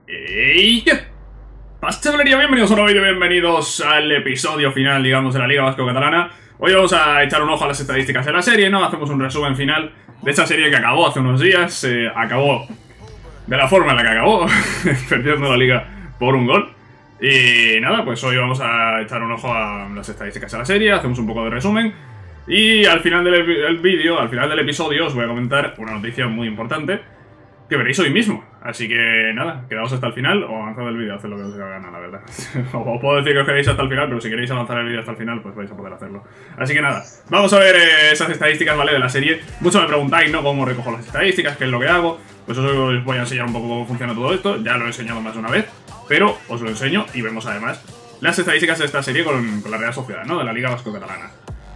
¿Y qué pasa, chavalería? Bienvenidos a un nuevo vídeo, bienvenidos al episodio final, digamos, de la Liga Vasco-Catalana. Hoy vamos a echar un ojo a las estadísticas de la serie, ¿no? Hacemos un resumen final de esta serie que acabó hace unos días. Acabó de la forma en la que acabó, perdiendo la Liga por un gol. Y nada, pues hoy vamos a echar un ojo a las estadísticas de la serie, hacemos un poco de resumen. Y al final del vídeo, al final del episodio, os voy a comentar una noticia muy importante que veréis hoy mismo. Así que nada, quedaos hasta el final o avanzad el vídeo, haced lo que os dé la gana, la verdad. Os puedo decir que os queréis hasta el final, pero si queréis avanzar el vídeo hasta el final, pues vais a poder hacerlo. Así que nada, vamos a ver esas estadísticas, ¿vale? De la serie. Muchos me preguntáis, ¿no? ¿Cómo recojo las estadísticas? ¿Qué es lo que hago? Pues os voy a enseñar un poco cómo funciona todo esto. Ya lo he enseñado más de una vez, pero os lo enseño y vemos además las estadísticas de esta serie con la Real Sociedad, ¿no? De la Liga Vasco-Catalana.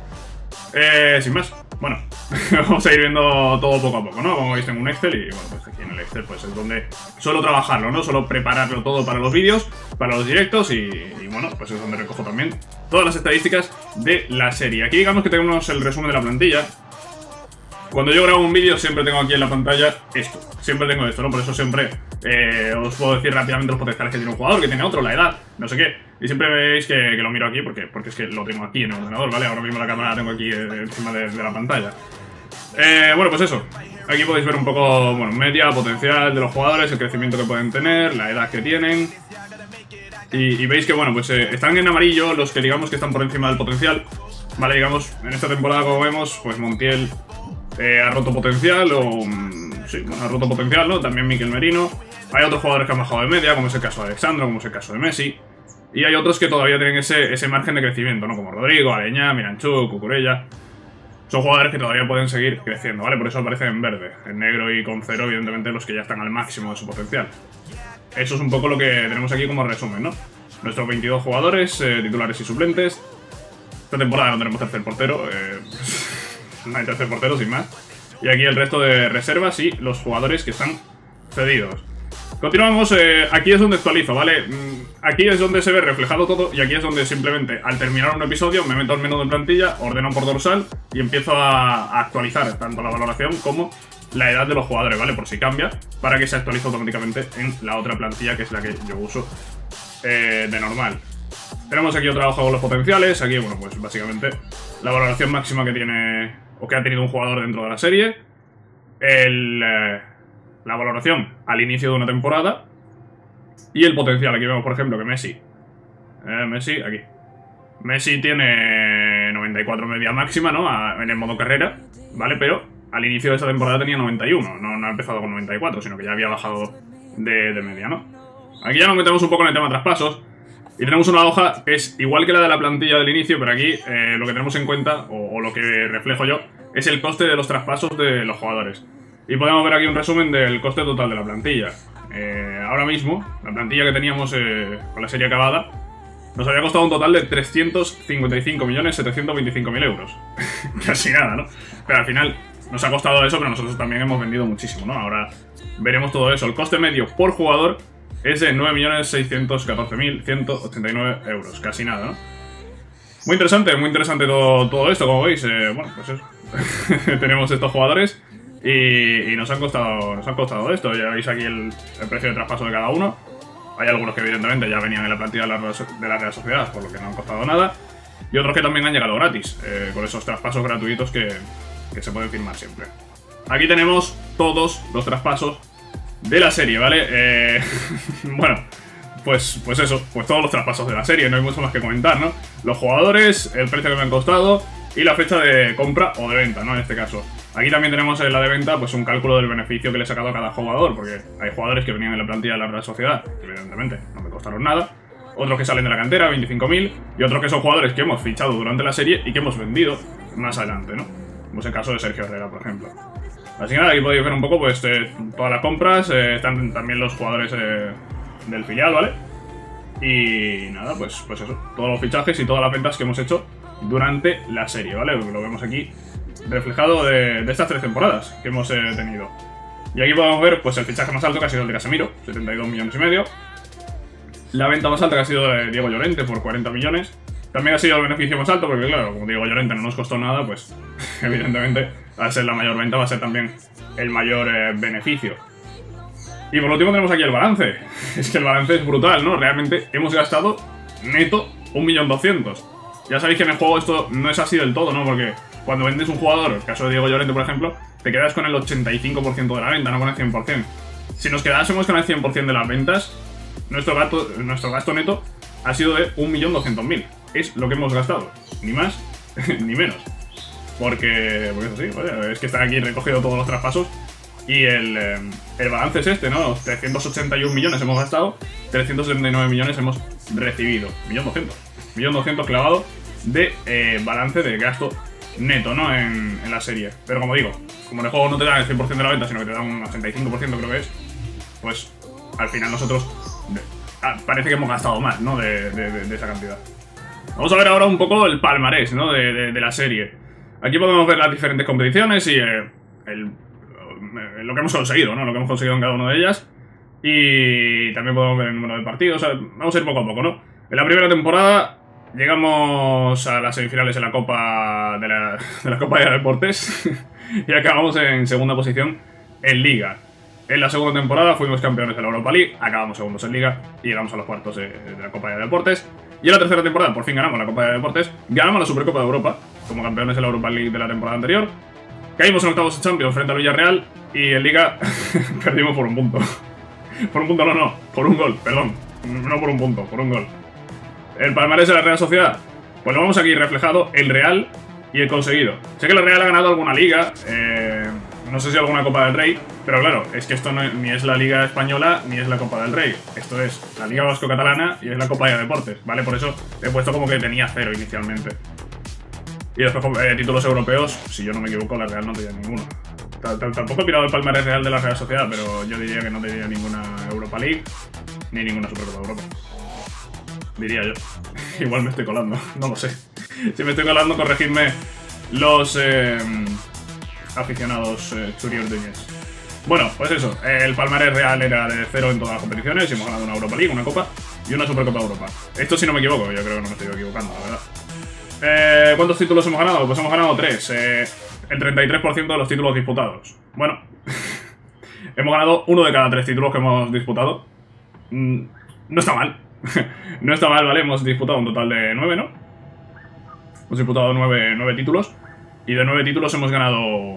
Sin más, bueno, vamos a ir viendo todo poco a poco, ¿no? Como veis tengo un Excel y bueno, pues aquí en el Excel pues es donde suelo trabajarlo, ¿no? Suelo prepararlo todo para los vídeos, para los directos y bueno, pues es donde recojo también todas las estadísticas de la serie. Aquí digamos que tenemos el resumen de la plantilla. Cuando yo grabo un vídeo siempre tengo aquí en la pantalla esto, siempre tengo esto, ¿no? Por eso siempre os puedo decir rápidamente los potenciales que tiene un jugador, que tiene otro, la edad, no sé qué. Y siempre veis que lo miro aquí porque es que lo tengo aquí en el ordenador, ¿vale? Ahora mismo la cámara la tengo aquí encima de la pantalla. Bueno, pues eso. Aquí podéis ver un poco, bueno, media, potencial de los jugadores, el crecimiento que pueden tener, la edad que tienen. Y veis que, bueno, pues están en amarillo los que digamos que están por encima del potencial. Vale, digamos, en esta temporada como vemos, pues Montiel ha roto potencial, sí, bueno, ha roto potencial, ¿no? También Mikel Merino. Hay otros jugadores que han bajado de media, como es el caso de Alexandro, como es el caso de Messi. Y hay otros que todavía tienen ese margen de crecimiento, ¿no? Como Rodrigo, Aleñá, Miranchuk, Cucurella. Son jugadores que todavía pueden seguir creciendo, ¿vale? Por eso aparecen en verde. En negro y con cero, evidentemente, los que ya están al máximo de su potencial. Eso es un poco lo que tenemos aquí como resumen, ¿no? Nuestros 22 jugadores, titulares y suplentes. Esta temporada no tenemos tercer portero, no hay tercer portero, sin más. Y aquí el resto de reservas y los jugadores que están cedidos. Continuamos, aquí es donde actualizo, ¿vale? Aquí es donde se ve reflejado todo y aquí es donde simplemente al terminar un episodio me meto al menú de plantilla, ordeno por dorsal y empiezo a actualizar tanto la valoración como la edad de los jugadores, ¿vale? Por si cambia, para que se actualice automáticamente en la otra plantilla que es la que yo uso de normal. Tenemos aquí otra hoja con los potenciales, aquí, bueno, pues básicamente la valoración máxima que tiene o que ha tenido un jugador dentro de la serie, la valoración al inicio de una temporada y el potencial. Aquí vemos, por ejemplo, que Messi, aquí. Messi tiene 94 media máxima, ¿no? En el modo carrera, ¿vale? Pero al inicio de esta temporada tenía 91, no ha empezado con 94, sino que ya había bajado de media, ¿no? Aquí ya nos metemos un poco en el tema traspasos. Y tenemos una hoja que es igual que la de la plantilla del inicio, pero aquí lo que tenemos en cuenta, o lo que reflejo yo, es el coste de los traspasos de los jugadores. Y podemos ver aquí un resumen del coste total de la plantilla. Ahora mismo, la plantilla que teníamos con la serie acabada, nos había costado un total de 355.725.000 euros. Casi nada, ¿no? Pero al final nos ha costado eso, pero nosotros también hemos vendido muchísimo, ¿no? Ahora veremos todo eso. El coste medio por jugador es de 9.614.189 euros, casi nada, ¿no? Muy interesante todo esto, como veis. Bueno, pues eso. Tenemos estos jugadores y nos han costado esto. Ya veis aquí el precio de traspaso de cada uno. Hay algunos que evidentemente ya venían en la plantilla de la Real Sociedad, por lo que no han costado nada. Y otros que también han llegado gratis, con esos traspasos gratuitos que se pueden firmar siempre. Aquí tenemos todos los traspasos de la serie, ¿vale? Bueno, pues eso, pues todos los traspasos de la serie, no hay mucho más que comentar, ¿no? Los jugadores, el precio que me han costado y la fecha de compra o de venta, ¿no? En este caso. Aquí también tenemos en la de venta, pues un cálculo del beneficio que le he sacado a cada jugador, porque hay jugadores que venían en la plantilla de la Real Sociedad, que evidentemente no me costaron nada. Otros que salen de la cantera, 25.000, y otros que son jugadores que hemos fichado durante la serie y que hemos vendido más adelante, ¿no? Como es el caso de Sergio Herrera, por ejemplo. Así que nada, aquí podéis ver un poco pues todas las compras, están también los jugadores del filial, ¿vale? Y nada, pues eso, todos los fichajes y todas las ventas que hemos hecho durante la serie, ¿vale? Lo vemos aquí reflejado de estas 3 temporadas que hemos tenido. Y aquí podemos ver pues el fichaje más alto que ha sido el de Casemiro, 72,5 millones. La venta más alta que ha sido de Diego Llorente por 40 millones. También ha sido el beneficio más alto porque, claro, como Diego Llorente no nos costó nada, pues evidentemente al ser la mayor venta va a ser también el mayor beneficio. Y por último tenemos aquí el balance. Es que el balance es brutal, ¿no? Realmente hemos gastado neto 1.200.000. Ya sabéis que en el juego esto no es así del todo, ¿no? Porque cuando vendes un jugador, el caso de Diego Llorente, por ejemplo, te quedas con el 85% de la venta, no con el 100%. Si nos quedásemos con el 100% de las ventas, nuestro gasto neto ha sido de 1.200.000. Es lo que hemos gastado. Ni más, ni menos. Porque es así, vaya, es que están aquí recogido todos los traspasos. Y el balance es este, ¿no? 381 millones hemos gastado, 379 millones hemos recibido. 1.200.000. 1.200.000 clavado de balance de gasto neto, ¿no? En la serie. Pero como digo, como en el juego no te dan el 100% de la venta, sino que te dan un 85%, creo que es, pues al final nosotros parece que hemos gastado más, ¿no? De esa cantidad. Vamos a ver ahora un poco el palmarés, ¿no? De la serie. Aquí podemos ver las diferentes competiciones y lo que hemos conseguido, ¿no? Lo que hemos conseguido en cada una de ellas. Y también podemos ver el número de partidos. O sea, vamos a ir poco a poco, ¿no? En la primera temporada llegamos a las semifinales de la Copa de la Copa de Deportes y acabamos en segunda posición en Liga. En la segunda temporada fuimos campeones de la Europa League, acabamos segundos en Liga y llegamos a los cuartos de la Copa de Deportes. Y en la tercera temporada por fin ganamos la Copa de Deportes, ganamos la Supercopa de Europa como campeones de la Europa League de la temporada anterior. Caímos en octavos de Champions frente al Villarreal y en Liga perdimos por un punto. Por un punto no, por un gol, perdón. No por un punto, por un gol. El palmarés de la Real Sociedad, pues lo vemos aquí reflejado, el Real y el conseguido. Sé que la Real ha ganado alguna liga, no sé si alguna Copa del Rey, pero claro, es que esto no, ni es la Liga Española ni es la Copa del Rey. Esto es la Liga Vasco-Catalana y es la Copa de Deportes, ¿vale? Por eso he puesto como que tenía 0 inicialmente. Y después títulos europeos, si yo no me equivoco, la Real no tenía ninguno. Tampoco he mirado el palmarés real de la Real Sociedad, pero yo diría que no tenía ninguna Europa League ni ninguna Supercopa de Europa. Diría yo. Igual me estoy colando, no lo sé. Si me estoy colando, corregidme los aficionados churiordeñes. Bueno, pues eso. El palmarés real era de 0 en todas las competiciones. Y hemos ganado una Europa League, una Copa y una Supercopa de Europa. Esto si no me equivoco, yo creo que no me estoy equivocando, la verdad. ¿Cuántos títulos hemos ganado? Pues hemos ganado 3. El 33% de los títulos disputados. Bueno, hemos ganado 1 de cada 3 títulos que hemos disputado. No está mal. No está mal, ¿vale? Hemos disputado un total de 9, ¿no? Hemos disputado 9 títulos. Y de 9 títulos hemos ganado...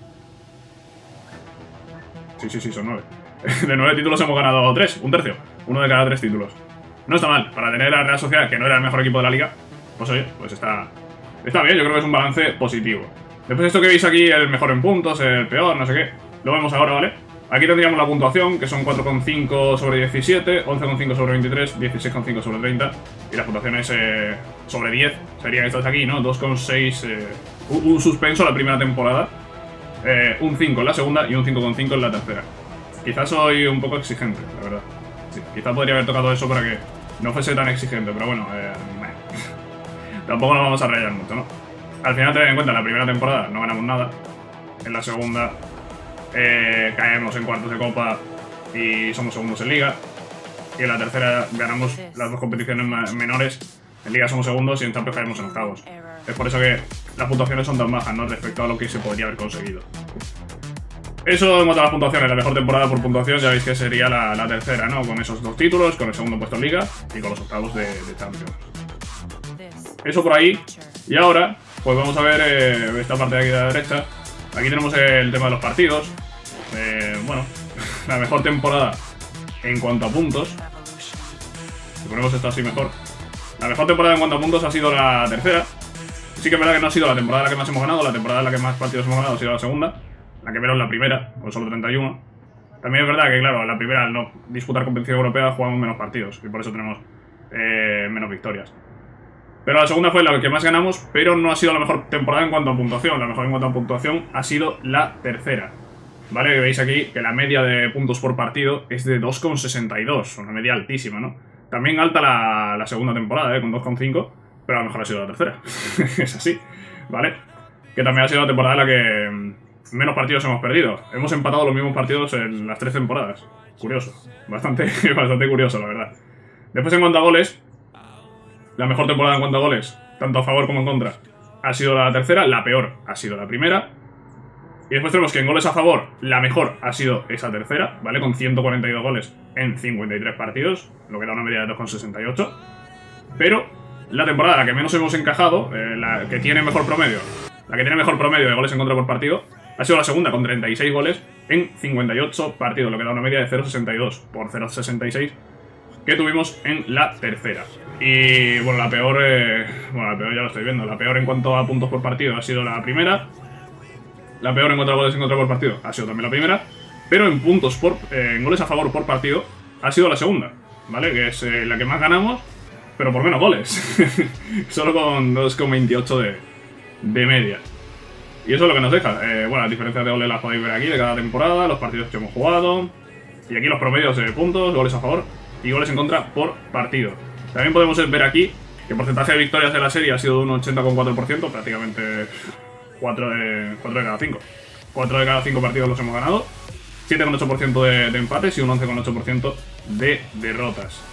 Sí, son 9. De 9 títulos hemos ganado 3, un tercio. 1 de cada 3 títulos. No está mal. Para tener a la Real Sociedad, que no era el mejor equipo de la liga, pues oye, pues está bien. Yo creo que es un balance positivo. Después esto que veis aquí, el mejor en puntos, el peor, no sé qué, lo vemos ahora, ¿vale? Aquí tendríamos la puntuación, que son 4,5 sobre 17, 11,5 sobre 23, 16,5 sobre 30. Y las puntuaciones sobre 10 serían estas de aquí, ¿no? 2,6, un suspenso la primera temporada, un 5 en la segunda y un 5,5 en la tercera. Quizás soy un poco exigente, la verdad. Sí, quizás podría haber tocado eso para que no fuese tan exigente, pero bueno, tampoco nos vamos a rayar mucho, ¿no? Al final, tened en cuenta, en la primera temporada no ganamos nada. En la segunda caemos en cuartos de Copa y somos segundos en Liga. Y en la tercera ganamos las 2 competiciones menores. En Liga somos segundos y en Champions caemos en octavos. Es por eso que las puntuaciones son tan bajas, ¿no? Respecto a lo que se podría haber conseguido. Eso en cuanto a las puntuaciones. La mejor temporada por puntuación ya veis que sería la tercera, ¿no? Con esos 2 títulos, con el segundo puesto en Liga y con los octavos de Champions. Eso por ahí. Y ahora, pues vamos a ver esta parte de aquí de la derecha. Aquí tenemos el tema de los partidos. Bueno, la mejor temporada en cuanto a puntos. Si ponemos esto así mejor. La mejor temporada en cuanto a puntos ha sido la tercera. Sí que es verdad que no ha sido la temporada en la que más hemos ganado. La temporada en la que más partidos hemos ganado ha sido la segunda. La que menos la primera, con solo 31. También es verdad que, claro, la primera, al no disputar competición europea, jugamos menos partidos. Y por eso tenemos menos victorias. Pero la segunda fue la que más ganamos, pero no ha sido la mejor temporada en cuanto a puntuación. La mejor en cuanto a puntuación ha sido la tercera. ¿Vale? Veis aquí que la media de puntos por partido es de 2,62. Una media altísima, ¿no? También alta la segunda temporada, con 2,5. Pero a lo mejor ha sido la tercera. Es así, ¿vale? Que también ha sido la temporada en la que menos partidos hemos perdido. Hemos empatado los mismos partidos en las 3 temporadas. Curioso. Bastante curioso, la verdad. Después, en cuanto a goles... La mejor temporada en cuanto a goles, tanto a favor como en contra, ha sido la tercera. La peor ha sido la primera. Y después tenemos que en goles a favor, la mejor ha sido esa tercera, ¿vale? Con 142 goles en 53 partidos, lo que da una media de 2,68. Pero la temporada en la que menos hemos encajado, la que tiene mejor promedio, de goles en contra por partido, ha sido la segunda, con 36 goles en 58 partidos, lo que da una media de 0,62 por 0,66 que tuvimos en la tercera. Y bueno, la peor ya lo estoy viendo. La peor en cuanto a puntos por partido ha sido la primera. La peor en cuanto a goles en contra por partido ha sido también la primera. Pero en puntos en goles a favor por partido ha sido la segunda, ¿vale? Que es la que más ganamos, pero por menos goles. Solo con 2,28 de media. Y eso es lo que nos deja. Bueno, las diferencias de goles las podéis ver aquí de cada temporada, los partidos que hemos jugado. Y aquí los promedios de puntos, goles a favor y goles en contra por partido. También podemos ver aquí que el porcentaje de victorias de la serie ha sido de un 80,4%, prácticamente 4 de cada 5. 4 de cada 5 partidos los hemos ganado, 7,8% de empates y un 11,8% de derrotas.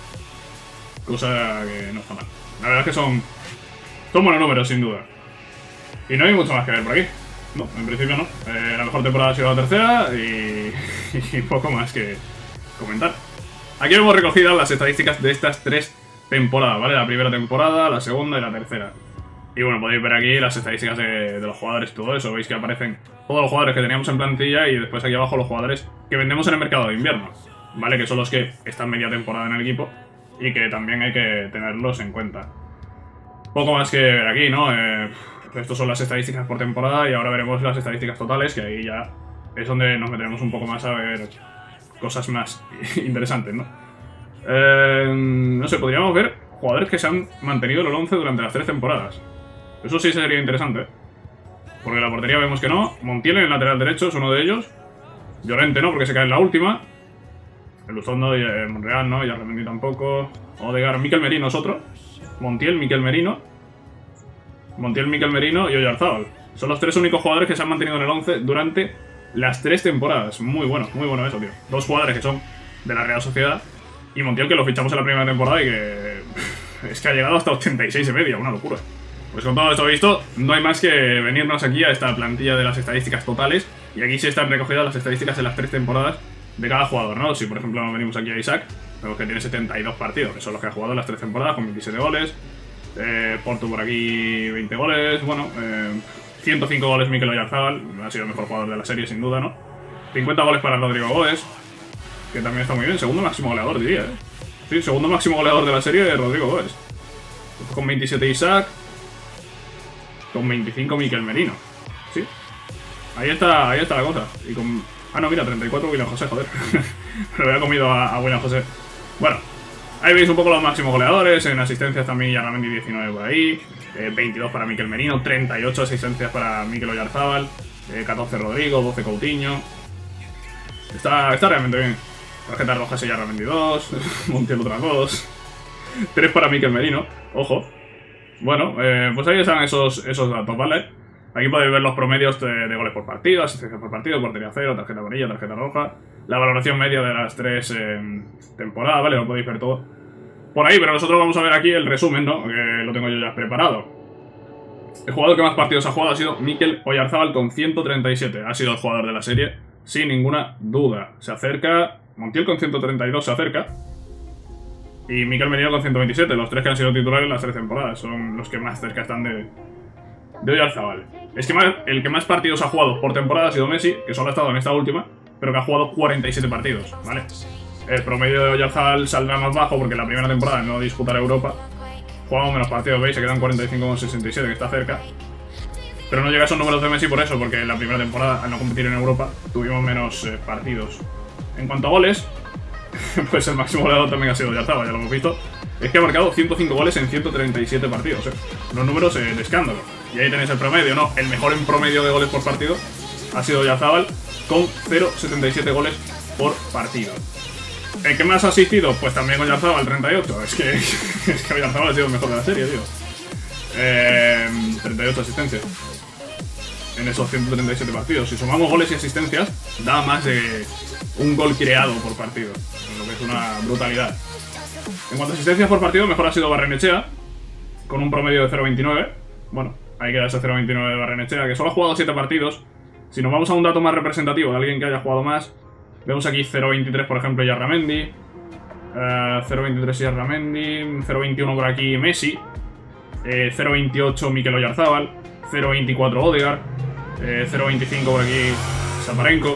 Cosa que no está mal. La verdad es que son buenos números, sin duda. Y no hay mucho más que ver por aquí. No, en principio no. La mejor temporada ha sido la tercera y poco más que comentar. Aquí hemos recogido las estadísticas de estas 3 temporadas, ¿vale? La primera temporada, la segunda y la tercera. Y bueno, podéis ver aquí las estadísticas de los jugadores y todo eso. Veis que aparecen todos los jugadores que teníamos en plantilla y después aquí abajo los jugadores que vendemos en el mercado de invierno, ¿vale? Que son los que están media temporada en el equipo y que también hay que tenerlos en cuenta. Poco más que ver aquí, ¿no? Estos son las estadísticas por temporada y ahora veremos las estadísticas totales, que ahí ya es donde nos meteremos un poco más a ver cosas más interesantes, ¿no? No sé, podríamos ver jugadores que se han mantenido en el 11 durante las 3 temporadas. Eso sí sería interesante, ¿eh? Porque la portería vemos que no. Montiel en el lateral derecho es uno de ellos. Llorente no, porque se cae en la última. Eluzondo y Monreal no, y Arremendi tampoco. Odegaard, Mikel Merino es otro. Montiel, Mikel Merino y Oyarzabal. Son los 3 únicos jugadores que se han mantenido en el 11 durante las 3 temporadas. Muy bueno eso, tío. 2 jugadores que son de la Real Sociedad. Y Montiel, que lo fichamos en la primera temporada y que es que ha llegado hasta 86 y media, una locura. Pues con todo esto visto, no hay más que venirnos aquí a esta plantilla de las estadísticas totales. Y aquí sí están recogidas las estadísticas de las 3 temporadas de cada jugador, ¿no? Si por ejemplo venimos aquí a Isaac, vemos que tiene 72 partidos, que son los que ha jugado en las 3 temporadas, con 27 goles. Porto por aquí 20 goles, bueno, 105 goles Mikel Oyarzabal, ha sido el mejor jugador de la serie sin duda, ¿no? 50 goles para Rodrigo Goes, que también está muy bien, segundo máximo goleador diría, ¿eh? Sí, segundo máximo goleador de la serie de Rodrigo Goes. Con 27 Isaac, con 25 Mikel Merino, sí. Ahí está la cosa. Y con... Ah, no, mira, 34 William José, joder. Me lo había comido a William José. Bueno, ahí veis un poco los máximos goleadores. En asistencias también Yarramendi 19 por ahí. 22 para Mikel Merino, 38 asistencias para Mikel Oyarzabal, 14 Rodrigo, 12 Coutinho. Está realmente bien. Tarjetas rojas y Yarramendi 2, Montiel otras 2. 3 para Mikel Merino, ojo. Bueno, pues ahí están esos datos, ¿vale? Aquí podéis ver los promedios de goles por partido, asistencias por partido, portería 0, tarjeta amarilla, tarjeta roja. La valoración media de las 3 temporadas, ¿vale? Lo podéis ver todo por ahí, pero nosotros vamos a ver aquí el resumen, ¿no? Que lo tengo yo ya preparado. El jugador que más partidos ha jugado ha sido Mikel Oyarzabal con 137. Ha sido el jugador de la serie, sin ninguna duda. Se acerca... Montiel con 132 se acerca. Y Mikel Merino con 127. Los 3 que han sido titulares en las 3 temporadas. Son los que más cerca están de Oyarzabal. Es que el que más partidos ha jugado por temporada ha sido Messi, que solo ha estado en esta última, pero que ha jugado 47 partidos, ¿vale? El promedio de Oyarzabal saldrá más bajo porque en la primera temporada no disputará Europa. Jugamos menos partidos, ¿veis? Se quedan 45,67, que está cerca. Pero no llega a esos números de Messi por eso, porque en la primera temporada, al no competir en Europa, tuvimos menos partidos. En cuanto a goles, pues el máximo goleador también ha sido Oyarzabal, ya lo hemos visto. Es que ha marcado 105 goles en 137 partidos, ¿eh? Unos números de escándalo. Y ahí tenéis el promedio, ¿no? El mejor en promedio de goles por partido ha sido Oyarzabal, con 0,77 goles por partido. ¿El que más ha asistido? Pues también Oyarzabal, 38. Es que Oyarzabal ha sido el mejor de la serie, tío. 38 asistencias en esos 137 partidos. Si sumamos goles y asistencias, da más de un gol creado por partido, lo que es una brutalidad. En cuanto a asistencias por partido, mejor ha sido Barrenechea, con un promedio de 0,29. Bueno, ahí queda ese 0,29 de Barrenechea, que solo ha jugado 7 partidos, Si nos vamos a un dato más representativo de alguien que haya jugado más, vemos aquí 0.23 por ejemplo Yarramendi, 0.23 Yarramendi, 0.21 por aquí Messi, 0.28 Mikel Oyarzabal, 0.24 Odegaard, 0.25 por aquí Shaparenko,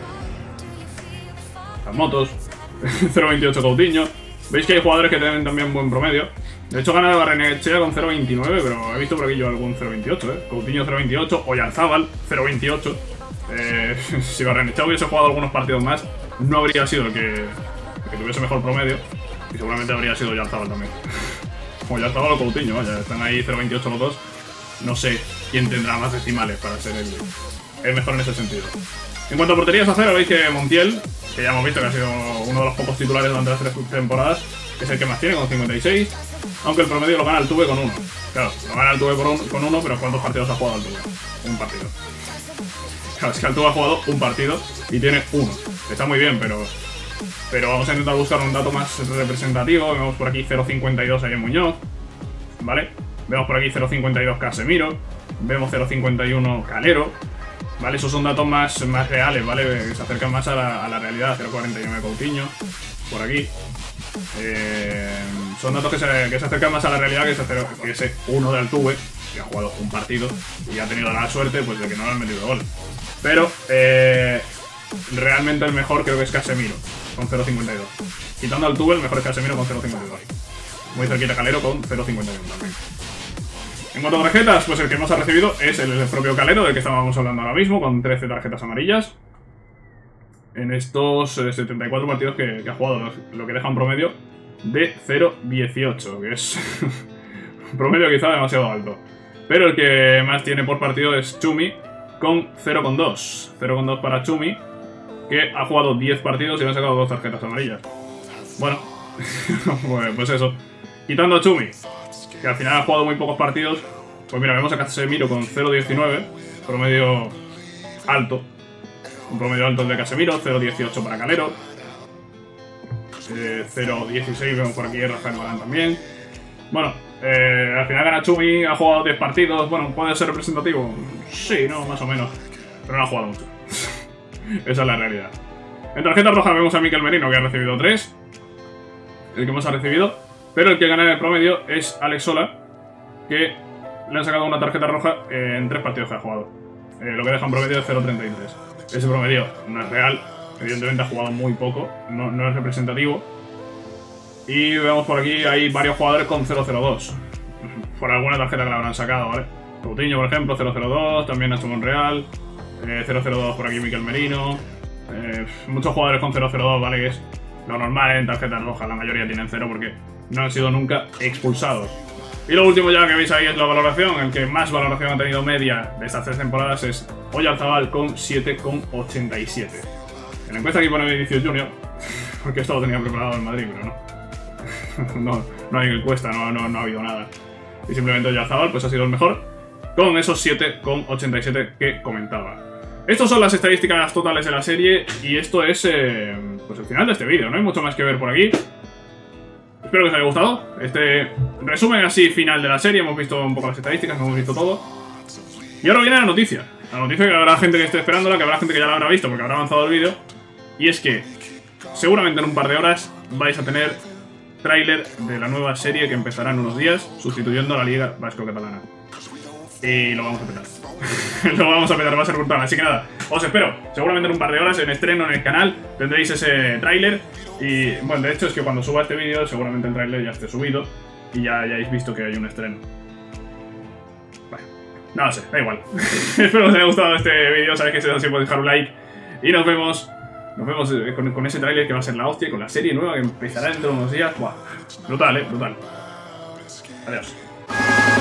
las motos, 0.28 Coutinho. Veis que hay jugadores que tienen también buen promedio. De hecho gana Barrenechea con 0.29, pero he visto por aquí yo algún 0.28, Coutinho 0.28, Oyarzabal 0.28. Si Barrenechea hubiese jugado algunos partidos más, no habría sido el que tuviese mejor promedio. Y seguramente habría sido Oyarzabal también. Oyarzabal o Coutinho, vaya, están ahí 0.28 los dos. No sé quién tendrá más decimales para ser el mejor en ese sentido. En cuanto a porterías a cero, veis que Montiel, que ya hemos visto que ha sido uno de los pocos titulares durante las 3 temporadas, es el que más tiene, con 56, aunque el promedio lo gana el Tuve con 1. Claro, lo gana el Tuve con 1, pero ¿cuántos partidos ha jugado el Tuve? Un partido. Claro, es que el Tuve ha jugado un partido y tiene 1. Está muy bien, pero vamos a intentar buscar un dato más representativo. Vemos por aquí 0.52 ahí en Muñoz, ¿vale? Vemos por aquí 0.52 Casemiro, vemos 0.51 Calero, ¿vale? Esos son datos más reales, ¿vale? Que se acercan más a la realidad. 0.49 Coutinho, por aquí. Son datos que se acercan más a la realidad que ese 1 de Altuve, que ha jugado un partido y ha tenido la suerte pues de que no le han metido gol. Pero realmente el mejor creo que es Casemiro, con 0.52. Quitando Altuve, el mejor es Casemiro con 0.52. Muy cerquita Calero con 0.51 también. En cuanto a tarjetas, pues el que más ha recibido es el propio Calero, del que estábamos hablando ahora mismo, con 13 tarjetas amarillas. En estos 74 partidos que ha jugado, lo que deja un promedio de 0.18, que es un promedio quizá demasiado alto. Pero el que más tiene por partido es Chumi, con 0.2. 0.2 para Chumi, que ha jugado 10 partidos y le han sacado 2 tarjetas amarillas. Bueno, pues eso. Quitando a Chumi, que al final ha jugado muy pocos partidos, pues mira, vemos a Casemiro con 0.19, promedio alto. Un promedio alto el de Casemiro, 0.18 para Calero, 0.16 vemos por aquí Rafael Varane también. Bueno, al final gana Chumi, ha jugado 10 partidos, bueno, puede ser representativo, sí, no, más o menos, pero no ha jugado mucho. Esa es la realidad. En tarjeta roja vemos a Mikel Merino, que ha recibido 3, el que más ha recibido, pero el que gana en el promedio es Alex Sola, que le han sacado una tarjeta roja en 3 partidos que ha jugado, lo que deja un promedio de 0.33. Ese promedio no es real, evidentemente ha jugado muy poco, no es representativo. Y vemos por aquí, hay varios jugadores con 0.02. Por alguna tarjeta que le habrán sacado, ¿vale? Coutinho, por ejemplo, 0.02, también Nacho Monreal, 0.02 por aquí Mikel Merino. Muchos jugadores con 0.02, ¿vale? Que es lo normal en tarjetas rojas, la mayoría tienen 0 porque no han sido nunca expulsados. Y lo último ya que veis ahí es la valoración. El que más valoración ha tenido media de estas 3 temporadas es Oyarzabal con 7,87. En la encuesta aquí pone Vinicius Junior, porque esto lo tenía preparado en Madrid, pero no. No hay encuesta, no ha habido nada. Y simplemente Oyarzabal pues ha sido el mejor, con esos 7,87 que comentaba. Estas son las estadísticas totales de la serie y esto es pues el final de este vídeo. No hay mucho más que ver por aquí. Espero que os haya gustado este resumen así final de la serie. Hemos visto un poco las estadísticas, hemos visto todo. Y ahora viene la noticia. La noticia que habrá gente que esté esperándola, que habrá gente que ya la habrá visto porque habrá avanzado el vídeo. Y es que seguramente en un par de horas vais a tener tráiler de la nueva serie que empezará en unos días, sustituyendo a la Liga Vasco-Catalana. Y lo vamos a petar. Lo vamos a petar, va a ser brutal. Así que nada, os espero. Seguramente en un par de horas en estreno en el canal tendréis ese tráiler. Y bueno, de hecho es que cuando suba este vídeo seguramente el tráiler ya esté subido y ya hayáis visto que hay un estreno. Bueno, no lo sé, da igual. Espero que os haya gustado este vídeo. Sabéis que si es así podéis dejar un like. Y nos vemos con ese tráiler que va a ser la hostia, con la serie nueva que empezará dentro de unos días. Buah, brutal, brutal. Adiós.